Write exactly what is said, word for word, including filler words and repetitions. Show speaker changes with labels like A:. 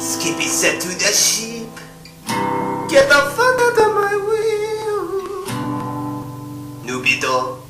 A: Skippy said to the sheep, "Get the fuck out of my wheel." Nubito